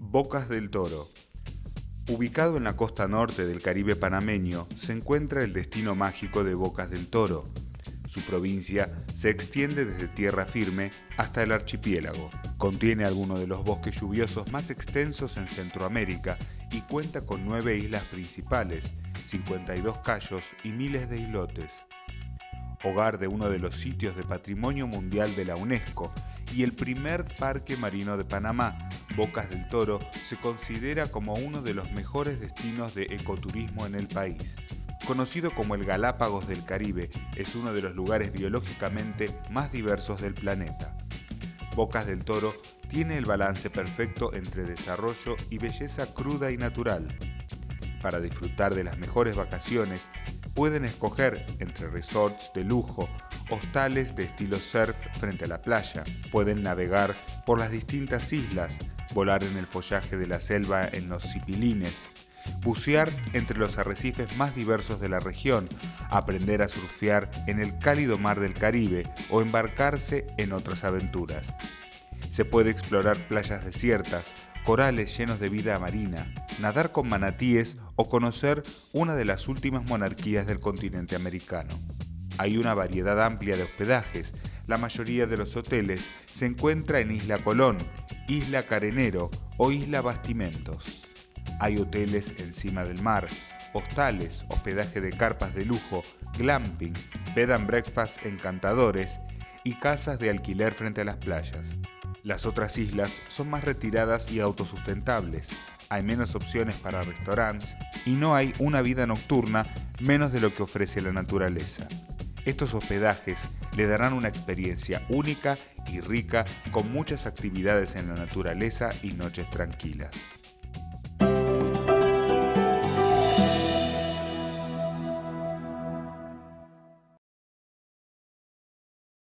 Bocas del Toro. Ubicado en la costa norte del Caribe panameño, se encuentra el destino mágico de Bocas del Toro. Su provincia se extiende desde tierra firme hasta el archipiélago. Contiene algunos de los bosques lluviosos más extensos en Centroamérica y cuenta con 9 islas principales, 52 cayos y miles de islotes. Hogar de uno de los sitios de Patrimonio Mundial de la UNESCO y el primer parque marino de Panamá, Bocas del Toro se considera como uno de los mejores destinos de ecoturismo en el país. Conocido como el Galápagos del Caribe, es uno de los lugares biológicamente más diversos del planeta. Bocas del Toro tiene el balance perfecto entre desarrollo y belleza cruda y natural. Para disfrutar de las mejores vacaciones, pueden escoger entre resorts de lujo, hostales de estilo surf frente a la playa. Pueden navegar por las distintas islas, volar en el follaje de la selva en los cipilines, bucear entre los arrecifes más diversos de la región, aprender a surfear en el cálido mar del Caribe o embarcarse en otras aventuras. Se puede explorar playas desiertas, corales llenos de vida marina, nadar con manatíes o conocer una de las últimas monarquías del continente americano. Hay una variedad amplia de hospedajes. La mayoría de los hoteles se encuentra en Isla Colón, Isla Carenero o Isla Bastimentos. Hay hoteles encima del mar, hostales, hospedaje de carpas de lujo, glamping, bed and breakfast encantadores y casas de alquiler frente a las playas. Las otras islas son más retiradas y autosustentables. Hay menos opciones para restaurantes y no hay una vida nocturna menos de lo que ofrece la naturaleza. Estos hospedajes le darán una experiencia única y rica con muchas actividades en la naturaleza y noches tranquilas.